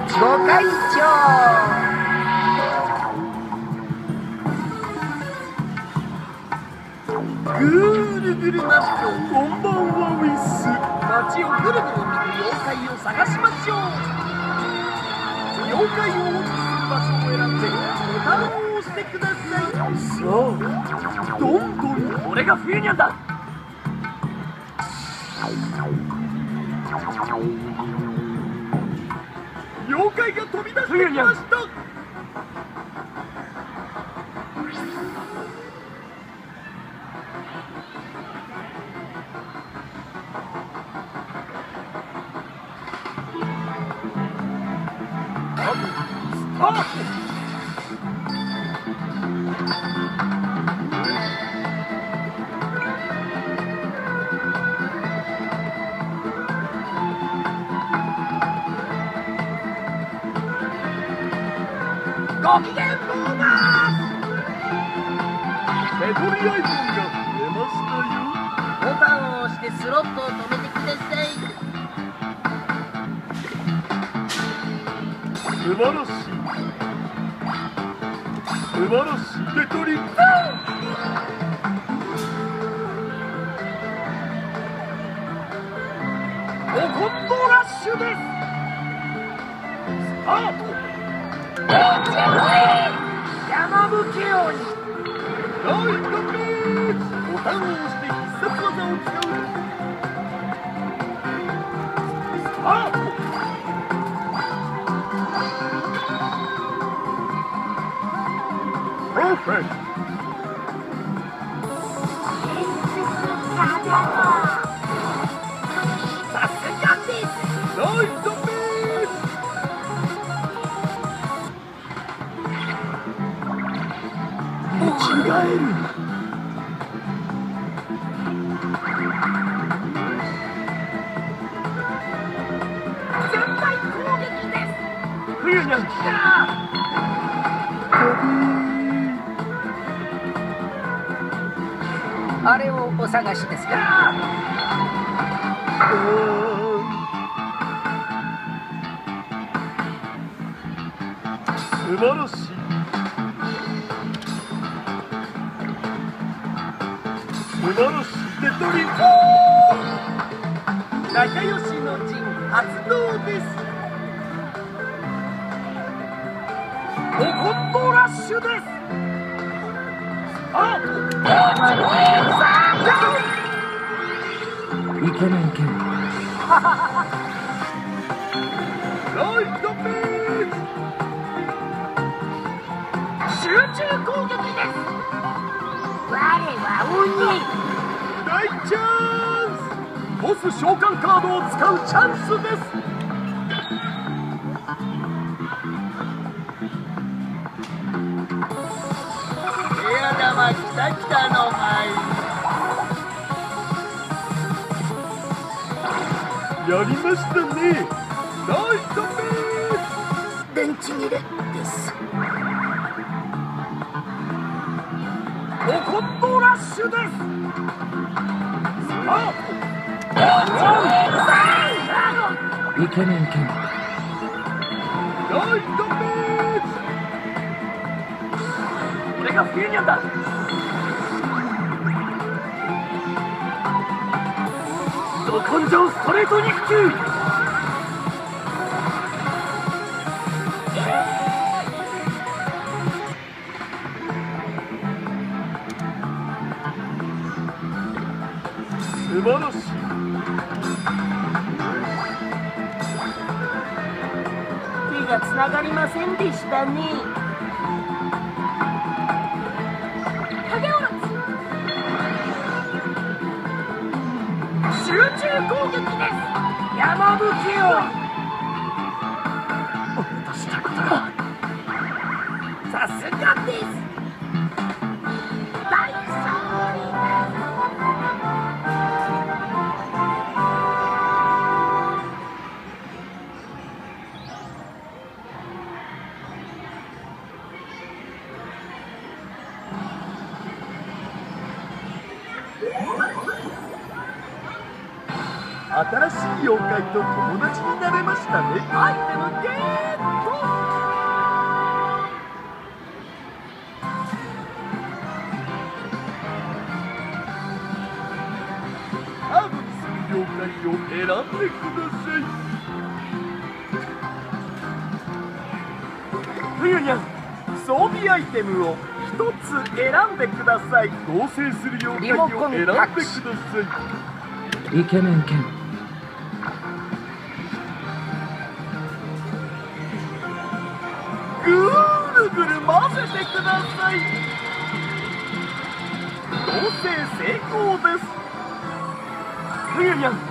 ご会長。 ぐるぐるな人、こんばんはウィス。街をぐるぐる見る妖怪を探しましょう。妖怪をウォッチする場所を選んでボタンを押してください。さあ、どんどん。俺がフユニャンだ。妖怪が飛び出してきました。ご機嫌ボーナス。メトリアイコンが増えましたよ。 ボタンを押してスロットを止めてください。 素晴らしい。素晴らしい。テトリおコンボラッシュです。スタート。山吹鬼。ライトビーチ。ボタンを押して必殺技を使う。スタート。パーフェクト。さすがです。ライトビーチ。違える。全体攻撃です。冬にゃん来た。 あれをお探しですか？ 素晴らしい。素晴らしい。テトリ仲良しの陣発動です。おコンボラッシュです。 いけないいけない。 ライトビーチ。集中攻撃です。 我は鬼。 大チャンス。ボス召喚カードを使うチャンスです。エア玉きたきたのはいやりましたね。ライトビーチ。 電池切れです。 おコンボラッシュです。スタート。 いけないいけない。 ライトビーチ。俺がフユニャンだ。ど根性ストレート肉球。素晴らしい。 手がつながりませんでしたね。影おろし。 集中攻撃です。山吹鬼。俺としたことが。 さすがです。大勝利です。 新しい妖怪と友達になれましたね。アイテムゲット。 を選んでください。冬にゃん、装備アイテムを一つ選んでください。合成する妖怪を選んでください。 イケメン犬。 ぐるぐる混ぜてください。合成成功です。冬にゃん、